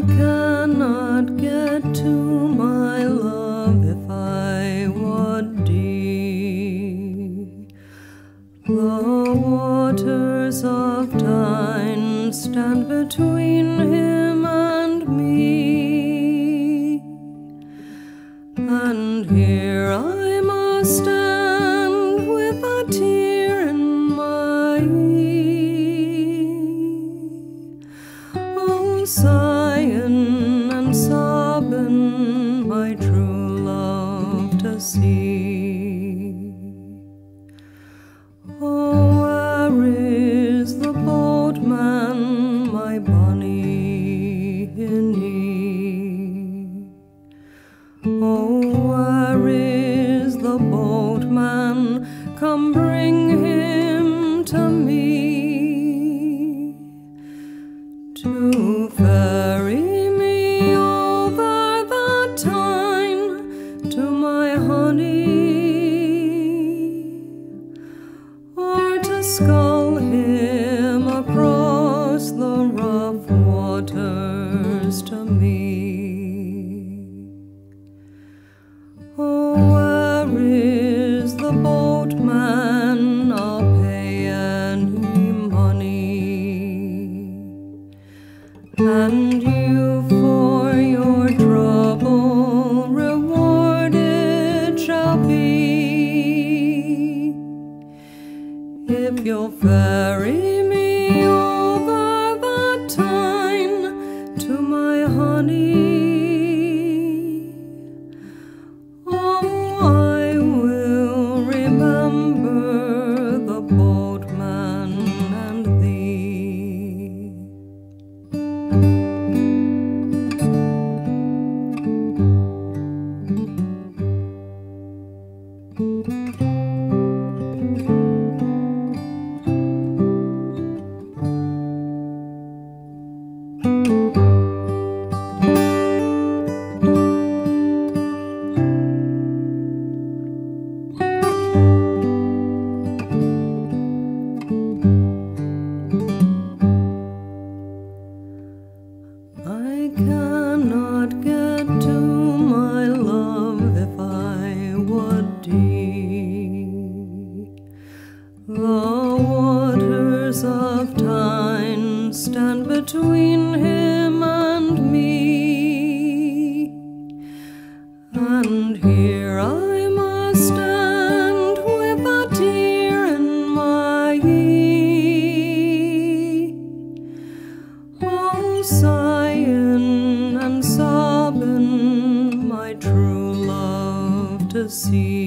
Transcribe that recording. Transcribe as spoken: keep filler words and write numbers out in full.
cannot get to my love if I would deep. The waters of Tyne stand between him and me, and here I must stand with a tear in my eye, oh, sighing and sobbing my true love to see. Oh, where is the boatman, my bonny hinny? Oh, where is the boatman? Come bring him to me, to ferry me over the Tyne to my honey, or to scull him across the rough waters to me. Oh, where is the boatman? I'll pay any money, and you for your trouble rewarded shall be, if you'll ferry me over the Tyne to my honey. Oh, I will remember the boatman and thee. I cannot get to my love if I would deep. The waters of Tyne stand between him and me, and here I must stand with a tear in my eye, oh, sighing and sobbing my true love to see.